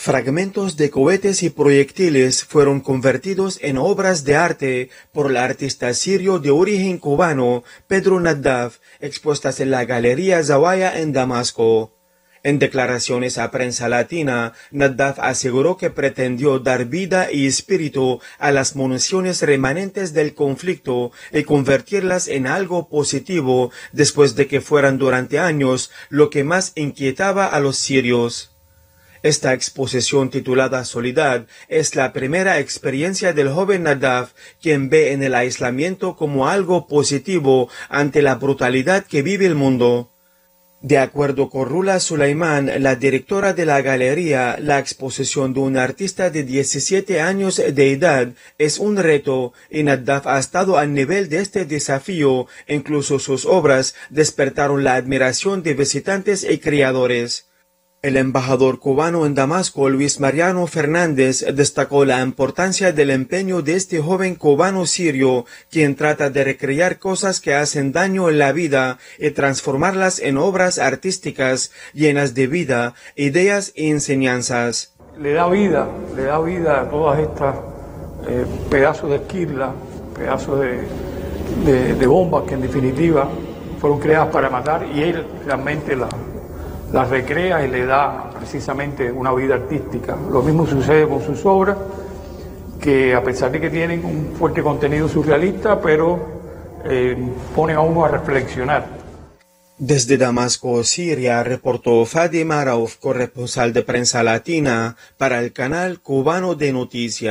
Fragmentos de cohetes y proyectiles fueron convertidos en obras de arte por el artista sirio de origen cubano Pedro Naddaf, expuestas en la Galería Zawaya en Damasco. En declaraciones a Prensa Latina, Naddaf aseguró que pretendió dar vida y espíritu a las municiones remanentes del conflicto y convertirlas en algo positivo después de que fueran durante años lo que más inquietaba a los sirios. Esta exposición titulada Soledad es la primera experiencia del joven Naddaf, quien ve en el aislamiento como algo positivo ante la brutalidad que vive el mundo. De acuerdo con Rula Suleiman, la directora de la galería, la exposición de un artista de 17 años de edad es un reto y Naddaf ha estado al nivel de este desafío. Incluso sus obras despertaron la admiración de visitantes y creadores. El embajador cubano en Damasco, Luis Mariano Fernández, destacó la importancia del empeño de este joven cubano sirio, quien trata de recrear cosas que hacen daño en la vida y transformarlas en obras artísticas llenas de vida, ideas e enseñanzas. Le da vida a todas estas pedazos de esquirla, pedazos de bombas que en definitiva fueron creadas para matar, y él realmente las recrea y le da precisamente una vida artística. Lo mismo sucede con sus obras, que a pesar de que tienen un fuerte contenido surrealista, pero ponen a uno a reflexionar. Desde Damasco, Siria, reportó Fadi Marauf, corresponsal de Prensa Latina para el canal cubano de noticias.